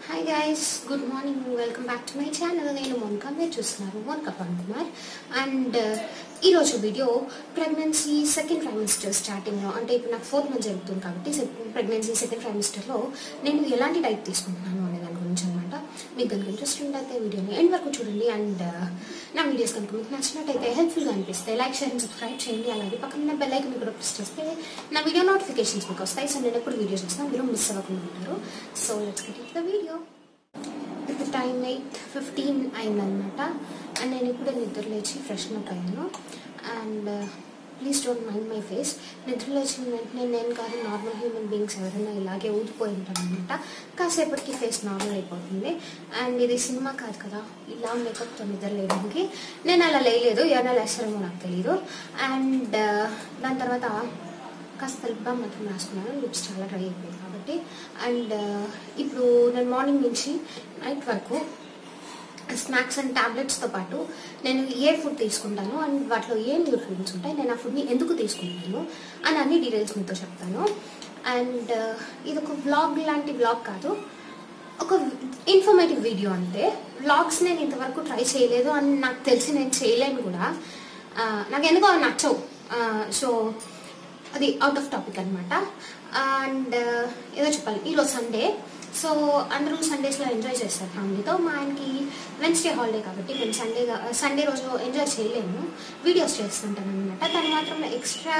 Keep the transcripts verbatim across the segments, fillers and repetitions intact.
Hi guys, good morning. Welcome back to my channel. నేను మోనికా మీరు చూస్తున్నారు మోనికా పవన్ కుమార్ అండ్ ఈ రోజు video pregnancy second trimester starting లో అంటే ఇప్పుడు నాకు ఫోర్త్ మంత్ జరుగుతుంది కాబట్టి ప్రెగ్నెన్సీ సెకండ్ ట్రైమిస్టర్ లో నేను ఎలాంటి డైట్ తీసుకుంటున్నాను అనే దాని గురించి అన్నమాట. మీకు కనుక ఇంట్రెస్ట్ ఉంటే వీడియోని ఎండ్ వరకు చూడండి అండ్ నా వీడియోస్ కనుక మీకు నచ్చినట్టయితే హెల్ప్ఫుల్ గా అనిపిస్తే లైక్ షేర్ అండ్ సబ్స్క్రైబ్ చేయండి. అలాగే పక్కన బెల్ ఐకాన్ కూడా ప్రెస్ చేస్తే నా వీడియో నోటిఫికేషన్స్ మీకు వస్తాయి. సో నేను ఎప్పుడు వీడియో చేస్తాను మీరు మిస్ అవ్వకుండా ఉంటారు. So let's get into the video. ఇప్పుడు టైం ఎయిట్ ఫిఫ్టీన్ అయిందనమాట అండ్ నేను ఇప్పుడే నిద్ర లేచి ఫ్రెష్ అప్ అయ్యాను and please don't mind my face. నిద్ర లేచిన వెంటనే నేను కాదు నార్మల్ హ్యూమన్ బీయింగ్స్ ఎవరైనా ఇలాగే ఊదిపోయి ఉంటాను అనమాట. కాసేపటికి ఫేస్ నార్మల్ అయిపోతుంది అండ్ ఇది సినిమా కాదు కదా ఇలా మేకప్తో నిద్ర లేయడానికి. నేను అలా లేయలేదు, ఎవరైనా లేస్తారేమో నాకు తెలియదు. అండ్ దాని తర్వాత కాస్త లిప్ బామ్ మాత్రం రాసుకున్నాను, లిప్స్ చాలా డ్రై అయిపోయింది కాబట్టి. అండ్ ఇప్పుడు నేను మార్నింగ్ నుంచి నైట్ వరకు స్నాక్స్ అండ్ టాబ్లెట్స్తో పాటు నేను ఏ ఫుడ్ తీసుకుంటాను అండ్ వాటిలో ఏ న్యూట్రియంట్స్ ఉంటాయి, నేను ఆ ఫుడ్ని ఎందుకు తీసుకుంటాను అని అన్ని డీటెయిల్స్ మీతో చెప్తాను. అండ్ ఇది ఒక వ్లాగ్ లాంటి వ్లాగ్ కాదు, ఒక ఇన్ఫర్మేటివ్ వీడియో. అంటే వ్లాగ్స్ నేను ఇంతవరకు ట్రై చేయలేదు అని నాకు తెలిసి నేను చేయలేను కూడా. నాకు ఎందుకో నచ్చవు. సో అది అవుట్ ఆఫ్ టాపిక్ అనమాట. అండ్ ఏదో చెప్పాలి, ఈరోజు సండే. సో అందరూ సండేస్లో ఎంజాయ్ చేస్తారు ఫ్యామిలీతో. మా ఆయనకి వెన్స్డే హాలిడే కాబట్టి నేను సండే సండే రోజు ఎంజాయ్ చేయలేము, వీడియోస్ చేస్తుంటాను అనమాట. తను మాత్రం ఎక్స్ట్రా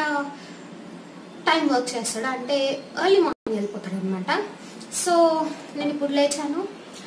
టైం వర్క్ చేస్తాడు, అంటే ఎర్లీ మార్నింగ్ వెళ్ళిపోతాడు అనమాట. సో నేను ఇప్పుడు లేచాను,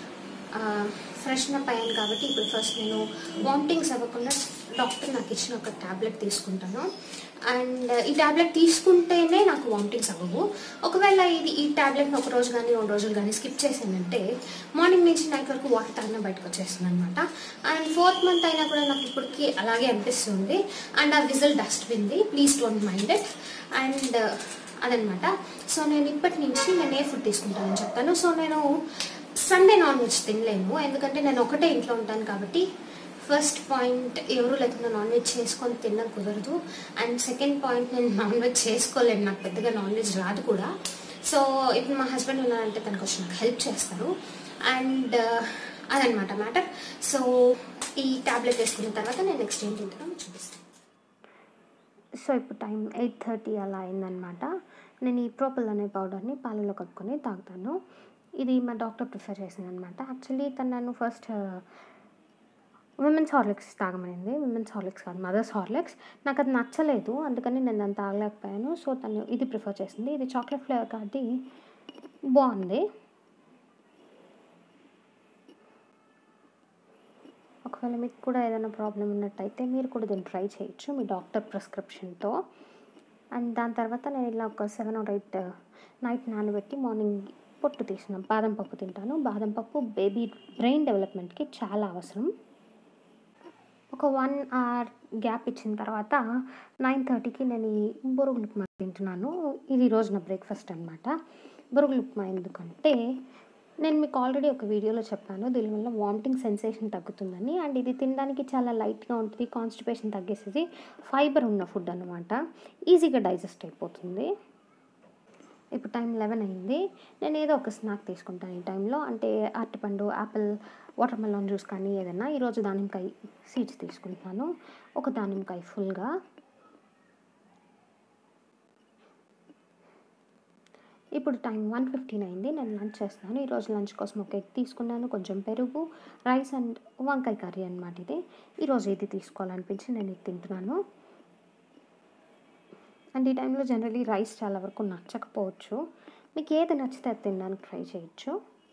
ఫ్రెష్ అప్ అయ్యాను కాబట్టి ఇప్పుడు ఫస్ట్ నేను వామిటింగ్స్ అవ్వకుండా డాక్టర్ నాకు ఇచ్చిన ఒక ట్యాబ్లెట్ తీసుకుంటాను. అండ్ ఈ ట్యాబ్లెట్ తీసుకుంటేనే నాకు వామిటింగ్స్ అవ్వవు. ఒకవేళ ఇది ఈ ట్యాబ్లెట్ ఒక రోజు కానీ రెండు రోజులు కానీ స్కిప్ చేసానంటే మార్నింగ్ నుంచి నైట్ వరకు వాటర్ తాగినా బయటకు వచ్చేస్తుంది అనమాట. అండ్ ఫోర్త్ మంత్ అయినా కూడా నాకు ఇప్పటికీ అలాగే అనిపిస్తుంది. అండ్ ఆ విజిల్ డస్ట్బిన్ది, please don't mind it. And అదనమాట. సో నేను ఇప్పటి నుంచి నేను ఏ ఫుడ్ తీసుకుంటానని చెప్తాను. సో నేను సండే నాన్ వెజ్ తినలేను, ఎందుకంటే నేను ఒకటే ఇంట్లో ఉంటాను కాబట్టి. ఫస్ట్ పాయింట్, ఎవరు లేకుండా నాన్ వెజ్ చేసుకొని తినడం కుదరదు. అండ్ సెకండ్ పాయింట్, నేను నాన్ వెజ్ చేసుకోలేను, నాకు పెద్దగా నాన్ వెజ్ రాదు కూడా. సో ఇప్పుడు మా హస్బెండ్ ఉన్నారంటే తనకు వచ్చి నాకు హెల్ప్ చేస్తారు. అండ్ అదనమాట మ్యాటర్. సో ఈ ట్యాబ్లెట్ వేసుకున్న తర్వాత నేను నెక్స్ట్ ఏం తింటానో చూపిస్తాను. సో ఇప్పుడు టైం ఎయిట్ థర్టీ అలా అయిందనమాట. నేను ఈ ప్రోపల్ అనే పౌడర్ని పాలలో కలుపుకొని తాగుతాను. ఇది మా డాక్టర్ ప్రిఫర్ చేసింది అనమాట. యాక్చువల్లీ తను నన్ను ఫస్ట్ విమెన్స్ హార్లిక్స్ తాగమనింది. విమెన్స్ హార్లిక్స్ కాదు, మదర్స్ హార్లిక్స్. నాకు అది నచ్చలేదు, అందుకని నేను దాన్ని తాగలేకపోయాను. సో తను ఇది ప్రిఫర్ చేసింది. ఇది చాక్లెట్ ఫ్లేవర్ కాబట్టి బాగుంది. ఒకవేళ మీకు కూడా ఏదైనా ప్రాబ్లం ఉన్నట్టయితే మీరు కూడా దీన్ని ట్రై చేయొచ్చు మీ డాక్టర్ ప్రిస్క్రిప్షన్తో. అండ్ దాని తర్వాత నేను ఇలా ఒక సెవెన్ ఆర్ ఎయిట్ నైట్ నానబెట్టి మార్నింగ్ పొట్టు తీసిన బాదం పప్పు తింటాను. బాదం పప్పు బేబీ బ్రెయిన్ డెవలప్మెంట్కి చాలా అవసరం. ఒక వన్ అవర్ గ్యాప్ ఇచ్చిన తర్వాత నైన్ థర్టీకి నేను ఈ బొరుగులు ఉప్మా తింటున్నాను. ఇది రోజు నా బ్రేక్ఫాస్ట్ అనమాట. బొరుగులు ఉప్మా ఎందుకంటే నేను మీకు ఆల్రెడీ ఒక వీడియోలో చెప్పాను, దీనివల్ల వామిటింగ్ సెన్సేషన్ తగ్గుతుందని. అండ్ ఇది తినడానికి చాలా లైట్గా ఉంటుంది, కాన్స్టిపేషన్ తగ్గేసేది, ఫైబర్ ఉన్న ఫుడ్ అనమాట, ఈజీగా డైజెస్ట్ అయిపోతుంది. ఇప్పుడు టైం లెవెన్ అయింది. నేను ఏదో ఒక స్నాక్ తీసుకుంటాను ఈ టైంలో, అంటే అరటిపండు, యాపిల్, వాటర్ మెలాన్ జ్యూస్ కానీ ఏదైనా. ఈరోజు దానిమ్మకాయ సీడ్స్ తీసుకుంటున్నాను, ఒక దానిమ్మకాయ ఫుల్గా. ఇప్పుడు టైం వన్ ఫిఫ్టీన్ అయింది. నేను లంచ్ చేస్తున్నాను. ఈరోజు లంచ్ కోసం ఒక ఎగ్ తీసుకున్నాను, కొంచెం పెరుగు, రైస్ అండ్ వంకాయ కర్రీ అనమాట ఇది. ఈరోజు ఇది తీసుకోవాలనిపించి నేను ఇది తింటున్నాను. అండ్ ఈ టైంలో జనరలీ రైస్ చాలా వరకు నచ్చకపోవచ్చు, మీకు ఏది నచ్చితే అది తినడానికి ట్రై చేయొచ్చు.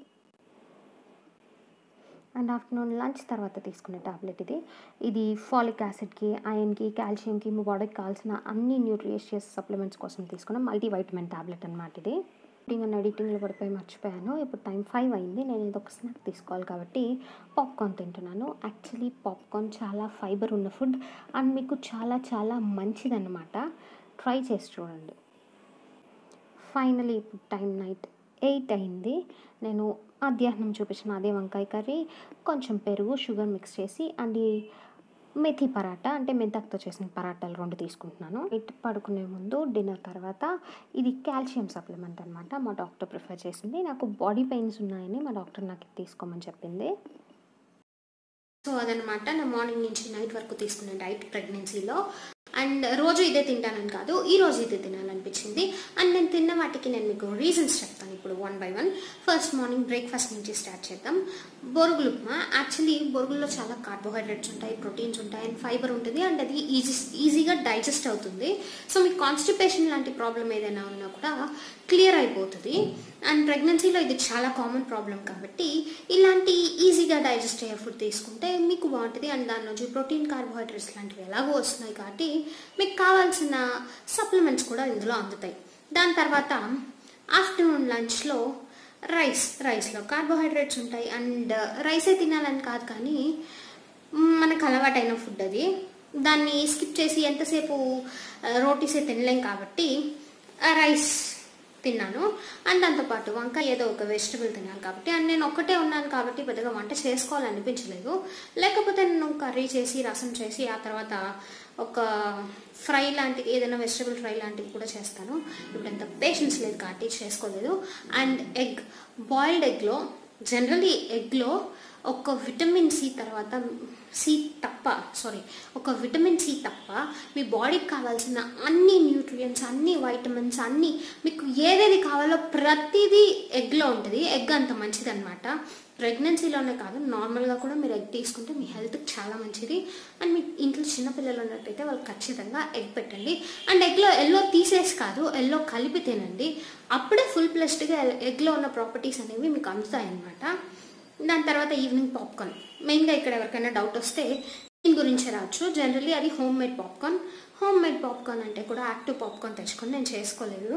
అండ్ ఆఫ్టర్నూన్ లంచ్ తర్వాత తీసుకునే టాబ్లెట్ ఇది. ఇది ఫాలిక్ యాసిడ్కి, ఐరన్కి, కాల్షియంకి, మీ బాడీకి కావాల్సిన అన్ని న్యూట్రిషియస్ సప్లిమెంట్స్ కోసం తీసుకున్న మల్టీవైటమిన్ టాబ్లెట్ అనమాట ఇది. ఎడిటింగ్ అండ్ ఎడిటింగ్లో పడిపోయి మర్చిపోయాను. ఇప్పుడు టైం ఫైవ్ అయింది. నేను ఏదో ఒక స్నాక్ తీసుకోవాలి కాబట్టి పాప్కార్న్ తింటున్నాను. యాక్చువల్లీ పాప్కార్న్ చాలా ఫైబర్ ఉన్న ఫుడ్ అండ్ మీకు చాలా చాలా మంచిదన్నమాట, ట్రై చేసి చూడండి. ఫైనలీ ఇప్పుడు టైం నైట్ ఎయిట్ అయింది. నేను మధ్యాహ్నం చూపించిన అదే వంకాయ కర్రీ, కొంచెం పెరుగు, షుగర్ మిక్స్ చేసి అండ్ ఈ మెథి పరాటా అంటే మెంతాకుతో చేసిన పరాటాలు రెండు తీసుకుంటున్నాను. నైట్ పడుకునే ముందు డిన్నర్ తర్వాత ఇది కాల్షియం సప్లిమెంట్ అనమాట. మా డాక్టర్ ప్రిఫర్ చేసింది. నాకు బాడీ పెయిన్స్ ఉన్నాయని మా డాక్టర్ నాకు ఇది తీసుకోమని చెప్పింది. సో అదనమాట నా మార్నింగ్ నుంచి నైట్ వరకు తీసుకునే డైట్ ప్రెగ్నెన్సీలో. అండ్ రోజు ఇదే తింటానని కాదు, ఈ రోజు ఇదే తినాలనిపించింది. అండ్ నేను తిన్న వాటికి నేను మీకు రీజన్స్ చెప్తాను ఇప్పుడు one by one. First morning breakfast నుంచి స్టార్ట్ చేద్దాం. బొరుగులు ఉప్మా. యాక్చువల్లీ బొరుగుల్లో చాలా కార్బోహైడ్రేట్స్ ఉంటాయి, ప్రోటీన్స్ ఉంటాయి అండ్ ఫైబర్ ఉంటుంది. అండ్ అది ఈజీ ఈజీగా డైజెస్ట్ అవుతుంది. సో మీకు కాన్స్టిపేషన్ లాంటి ప్రాబ్లం ఏదైనా ఉన్నా కూడా క్లియర్ అయిపోతుంది. అండ్ ప్రెగ్నెన్సీలో ఇది చాలా కామన్ ప్రాబ్లం కాబట్టి ఇలాంటి ఈజీగా డైజెస్ట్ అయ్యే ఫుడ్ తీసుకుంటే మీకు బాగుంటుంది. అండ్ దాని నుంచి ప్రోటీన్, కార్బోహైడ్రేట్స్ లాంటివి ఎలాగో వస్తున్నాయి కాబట్టి మీకు కావాల్సిన సప్లిమెంట్స్ కూడా ఇందులో అందుతాయి. దాని తర్వాత ఆఫ్టర్నూన్ లంచ్లో రైస్. రైస్లో కార్బోహైడ్రేట్స్ ఉంటాయి. అండ్ రైసే తినాలని కాదు కానీ మనకు అలవాటైన ఫుడ్ అది. దాన్ని స్కిప్ చేసి ఎంతసేపు రోటీసే తినలేం కాబట్టి రైస్ తిన్నాను. అండ్ దాంతోపాటు వంకాయ ఏదో ఒక వెజిటబుల్ తిన్నాను కాబట్టి, అండ్ నేను ఒక్కటే ఉన్నాను కాబట్టి పెద్దగా వంట చేసుకోవాలనిపించలేదు. లేకపోతే నేను కర్రీ చేసి రసం చేసి ఆ తర్వాత ఒక ఫ్రై లాంటిది ఏదైనా వెజిటబుల్ ఫ్రై లాంటివి కూడా చేస్తాను. ఇప్పుడు ఎంత పేషెన్స్ లేదు కాబట్టి చేసుకోలేదు. అండ్ ఎగ్, బాయిల్డ్ ఎగ్లో జనరలీ ఎగ్లో ఒక విటమిన్ సి తర్వాత సి తప్ప సారీ ఒక విటమిన్ సి తప్ప మీ బాడీకి కావాల్సిన అన్ని న్యూట్రియంట్స్, అన్ని వైటమిన్స్, అన్ని మీకు ఏదేది కావాలో ప్రతిదీ ఎగ్లో ఉంటుంది. ఎగ్ అంత మంచిది అనమాట. ప్రెగ్నెన్సీలోనే కాదు, నార్మల్గా కూడా మీరు ఎగ్ తీసుకుంటే మీ హెల్త్కి చాలా మంచిది. అండ్ మీ ఇంట్లో చిన్నపిల్లలు ఉన్నట్టయితే వాళ్ళకి ఖచ్చితంగా ఎగ్ పెట్టండి. అండ్ ఎగ్లో ఎల్లో తీసేసి కాదు, ఎల్లో కలిపి తినండి. అప్పుడే ఫుల్ ప్లస్డ్గా ఎగ్లో ఉన్న ప్రాపర్టీస్ అనేవి మీకు అందుతాయి అన్నమాట. దాని తర్వాత ఈవినింగ్ పాప్కార్న్. మెయిన్గా ఇక్కడ ఎవరికైనా డౌట్ వస్తే దీని గురించి రావచ్చు. జనరల్లీ అది homemade popcorn. Homemade popcorn అంటే కూడా యాక్టివ్ పాప్కార్న్ తెచ్చుకొని నేను చేసుకోలేదు.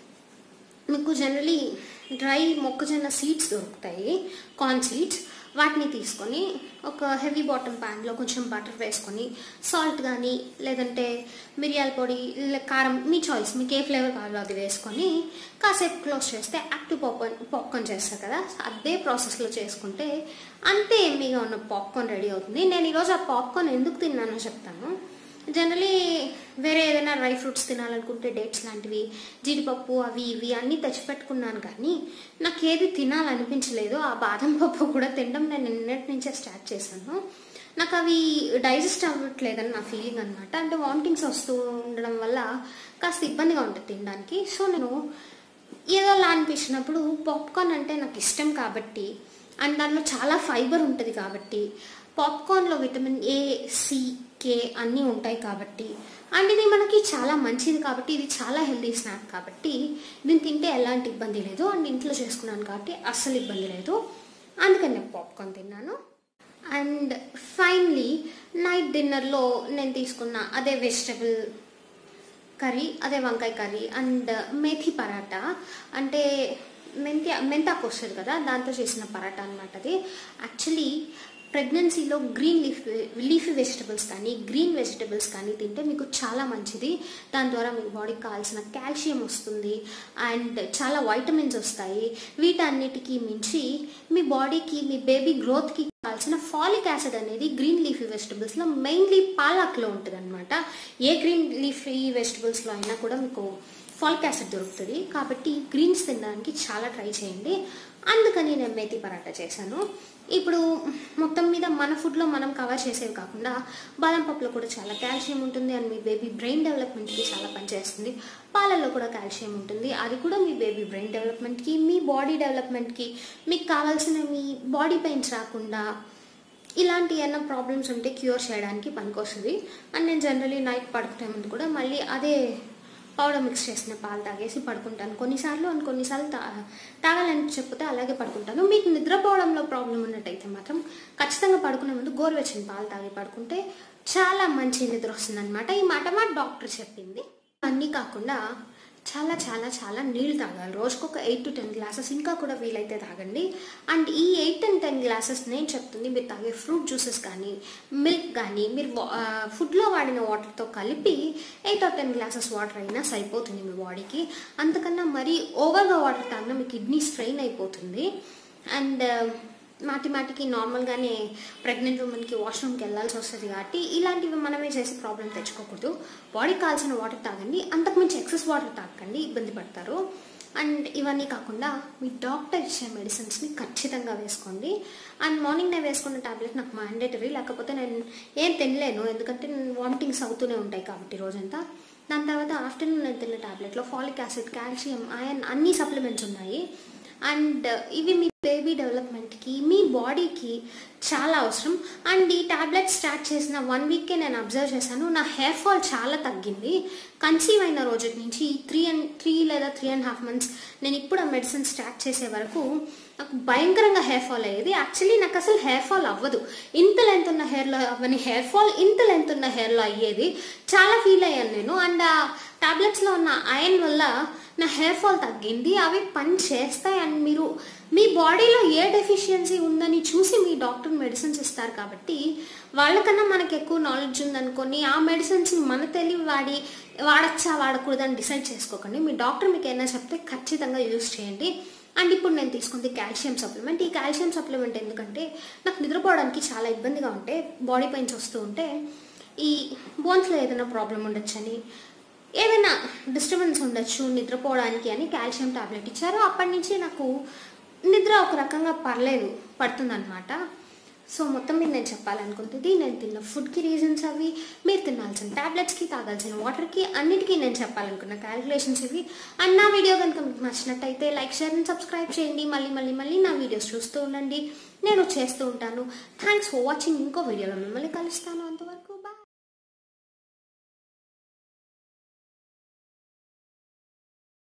మీకు జనరలీ డ్రై మొక్కజొన్న సీడ్స్ దొరుకుతాయి, కార్న్ సీడ్స్. వాటిని తీసుకొని ఒక హెవీ బాటమ్ ప్యాన్లో కొంచెం బటర్ వేసుకొని సాల్ట్ కానీ లేదంటే మిరియాల పొడి, కారం మీ చాయిస్, మీకు ఏ ఫ్లేవర్ కావాలో అది వేసుకొని కాసేపు క్లోజ్ చేస్తే యాక్టివ్ పాప్కార్న్ పాప్కార్న్ చేస్తారు కదా, అదే ప్రాసెస్లో చేసుకుంటే అంతే ఎమ్మీగా ఉన్న పాప్కార్న్ రెడీ అవుతుంది. నేను ఈరోజు ఆ పాప్కార్న్ ఎందుకు తిన్నానో చెప్తాను. జనరలీ వేరే ఏదైనా డ్రై ఫ్రూట్స్ తినాలనుకుంటే డేట్స్ లాంటివి, జీడిపప్పు అవి ఇవి అన్నీ తెచ్చిపెట్టుకున్నాను కానీ నాకు ఏది తినాలనిపించలేదు. ఆ బాదం పప్పు కూడా తినడం నేను నిన్నటి నుంచే స్టార్ట్ చేశాను. నాకు అవి డైజెస్ట్ అవ్వట్లేదని నా ఫీలింగ్ అనమాట. అంటే వామిటింగ్స్ వస్తూ ఉండడం వల్ల కాస్త ఇబ్బందిగా ఉంటుంది తినడానికి. సో నేను ఏదోలా అనిపించినప్పుడు పాప్కార్న్ అంటే నాకు ఇష్టం కాబట్టి, అండ్ దానిలో చాలా ఫైబర్ ఉంటుంది కాబట్టి, పాప్కార్న్లో విటమిన్ ఏ, సి, కే అన్నీ ఉంటాయి కాబట్టి, అండ్ ఇది మనకి చాలా మంచిది కాబట్టి, ఇది చాలా హెల్దీ స్నాక్ కాబట్టి దీన్ని తింటే ఎలాంటి ఇబ్బంది లేదు. అండ్ ఇంట్లో చేసుకున్నాను కాబట్టి అస్సలు ఇబ్బంది లేదు. అందుకని నేను పాప్కార్న్ తిన్నాను. అండ్ ఫైనలీ నైట్ డిన్నర్లో నేను తీసుకున్న అదే వెజిటబుల్ కర్రీ, అదే వంకాయ కర్రీ అండ్ మేథి పరాటా. అంటే మెంతి మెంతాకు వస్తుంది కదా, దాంతో చేసిన పరాటా అనమాట అది. యాక్చువల్లీ ప్రెగ్నెన్సీలో గ్రీన్ లీఫ్ లీఫీ వెజిటబుల్స్ కానీ గ్రీన్ వెజిటబుల్స్ కానీ తింటే మీకు చాలా మంచిది. దాని ద్వారా మీకు బాడీకి కావాల్సిన కాల్షియం వస్తుంది అండ్ చాలా వైటమిన్స్ వస్తాయి. వీటన్నిటికీ మించి మీ బాడీకి, మీ బేబీ గ్రోత్కి కావాల్సిన ఫాలిక్ యాసిడ్ అనేది గ్రీన్ లీఫీ వెజిటబుల్స్లో మెయిన్లీ పాలక్లో ఉంటుంది అనమాట. ఏ గ్రీన్ లీఫీ వెజిటబుల్స్లో అయినా కూడా మీకు ఫాలిక్ యాసిడ్ దొరుకుతుంది కాబట్టి గ్రీన్స్ తినడానికి చాలా ట్రై చేయండి. అందుకని నేను మేథి పరాటా చేశాను. ఇప్పుడు మొత్తం మీద మన ఫుడ్లో మనం కవర్ చేసేవి కాకుండా బాదం పప్పులో కూడా చాలా కాల్షియం ఉంటుంది అండ్ మీ బేబీ బ్రెయిన్ డెవలప్మెంట్కి చాలా పనిచేస్తుంది. పాలల్లో కూడా కాల్షియం ఉంటుంది, అది కూడా మీ బేబీ బ్రెయిన్ డెవలప్మెంట్కి, మీ బాడీ డెవలప్మెంట్కి, మీకు కావాల్సిన మీ బాడీ పెయిన్స్ రాకుండా ఇలాంటి ఏమైనా ప్రాబ్లమ్స్ ఉంటే క్యూర్ చేయడానికి పనికొస్తుంది. అండ్ నేను జనరలీ నైట్ పడుకునే ముందు కూడా మళ్ళీ అదే పౌడర్ మిక్స్ చేసిన పాలు తాగేసి పడుకుంటాను కొన్నిసార్లు. అండ్ కొన్నిసార్లు తా తాగాలని చెప్పితే అలాగే పడుకుంటాను. మీకు నిద్రపోవడంలో ప్రాబ్లం ఉన్నట్టయితే మాత్రం ఖచ్చితంగా పడుకునే ముందు గోరువెచ్చని పాలు తాగి పడుకుంటే చాలా మంచి నిద్ర వస్తుంది అనమాట. ఈ మాట మా డాక్టర్ చెప్పింది. అన్నీ కాకుండా చాలా చాలా చాలా నీళ్ళు తాగాలి. రోజుకు ఒక ఎయిట్ టు టెన్ గ్లాసెస్ ఇంకా కూడా వీలైతే తాగండి. అండ్ ఈ ఎయిట్ అండ్ టెన్ గ్లాసెస్ నేను చెప్తుంది మీరు తాగే ఫ్రూట్ జ్యూసెస్ కానీ మిల్క్ కానీ మీరు ఫుడ్లో వాడిన వాటర్తో కలిపి eight or ten glasses water అయినా సరిపోతుంది మీ బాడీకి. అంతకన్నా మరీ ఓవర్గా వాటర్ తాగినా మీ కిడ్నీ స్ట్రెయిన్ అయిపోతుంది. అండ్ మాటి మాటికి నార్మల్గానే ప్రెగ్నెంట్ ఉమెన్కి వాష్రూమ్కి వెళ్ళాల్సి వస్తుంది కాబట్టి ఇలాంటివి మనమే చేసి ప్రాబ్లం తెచ్చుకోకూడదు. బాడీకి కావాల్సిన వాటర్ తాగండి, అంతకుమించి ఎక్సెస్ వాటర్ తాగండి, ఇబ్బంది పడతారు. అండ్ ఇవన్నీ కాకుండా మీ డాక్టర్ ఇచ్చే మెడిసిన్స్ని ఖచ్చితంగా వేసుకోండి. అండ్ మార్నింగ్ నేను వేసుకున్న టాబ్లెట్ నాకు మ్యాండేటరీ, లేకపోతే నేను ఏం తినలేను, ఎందుకంటే నేను వామిటింగ్స్ అవుతూనే ఉంటాయి కాబట్టి రోజంతా. దాని తర్వాత ఆఫ్టర్నూన్ నేను తిన్న టాబ్లెట్లో ఫాలిక్ యాసిడ్, కాల్షియం, ఐరన్ అన్ని సప్లిమెంట్స్ ఉన్నాయి. అండ్ ఇవి మీ బేబీ డెవలప్మెంట్కి, మీ బాడీకి చాలా అవసరం. అండ్ ఈ టాబ్లెట్ స్టార్ట్ చేసిన వన్ వీక్కే నేను అబ్జర్వ్ చేశాను, నా హెయిర్ ఫాల్ చాలా తగ్గింది. కన్సీవ్ అయిన రోజు నుంచి త్రీ అండ్ త్రీ లేదా త్రీ అండ్ హాఫ్ మంత్స్ నేను ఇప్పుడు ఆ మెడిసిన్ స్టార్ట్ చేసే వరకు నాకు భయంకరంగా హెయిర్ ఫాల్ అయ్యేది. యాక్చువల్లీ నాకు అసలు హెయిర్ ఫాల్ అవ్వదు, ఇంత లెంత్ ఉన్న హెయిర్లో అవ్వని హెయిర్ ఫాల్ ఇంత లెంత్ ఉన్న హెయిర్లో అయ్యేది. చాలా ఫీల్ అయ్యాను నేను. అండ్ ఆ టాబ్లెట్స్లో ఉన్న ఐరన్ వల్ల నా హెయిర్ ఫాల్ తగ్గింది. అవి పని చేస్తాయి. అండ్ మీరు మీ బాడీలో ఏ డెఫిషియన్సీ ఉందని చూసి మీ డాక్టర్ మెడిసిన్స్ ఇస్తారు కాబట్టి వాళ్ళకన్నా మనకు ఎక్కువ నాలెడ్జ్ ఉందనుకొని ఆ మెడిసిన్స్ని మన తెలివి వాడి వాడచ్చా వాడకూడదని డిసైడ్ చేసుకోకండి. మీ డాక్టర్ మీకు ఏమైనా చెప్తే ఖచ్చితంగా యూజ్ చేయండి. అండ్ ఇప్పుడు నేను తీసుకుంది కాల్షియం సప్లిమెంట్. ఈ కాల్షియం సప్లిమెంట్ ఎందుకంటే నాకు నిద్రపోవడానికి చాలా ఇబ్బందిగా ఉంటే, బాడీ పెయిన్స్ వస్తూ ఉంటే, ఈ బోన్స్లో ఏదైనా ప్రాబ్లం ఉండొచ్చని, ఏదైనా డిస్టర్బెన్స్ ఉండొచ్చు నిద్రపోవడానికి అని కాల్షియం టాబ్లెట్ ఇచ్చారు. అప్పటి నుంచి నాకు నిద్ర ఒక రకంగా పర్లేదు పడుతుందన్నమాట. సో మొత్తం మీద నేను చెప్పాలనుకుంటుంది, నేను తిన్న ఫుడ్కి రీజన్స్ అవి, మీరు తినాల్సిన టాబ్లెట్స్కి, తాగాల్సిన వాటర్కి, అన్నిటికీ నేను చెప్పాలనుకున్న క్యాలిక్యులేషన్స్ ఇవి. అండ్ నా వీడియో కనుక మీకు నచ్చినట్టయితే లైక్, షేర్ అండ్ సబ్స్క్రైబ్ చేయండి. మళ్ళీ మళ్ళీ మళ్ళీ నా వీడియోస్ చూస్తూ ఉండండి, నేను చేస్తూ ఉంటాను. Thanks for watching. ఇంకో వీడియోలో మిమ్మల్ని కలుస్తాను.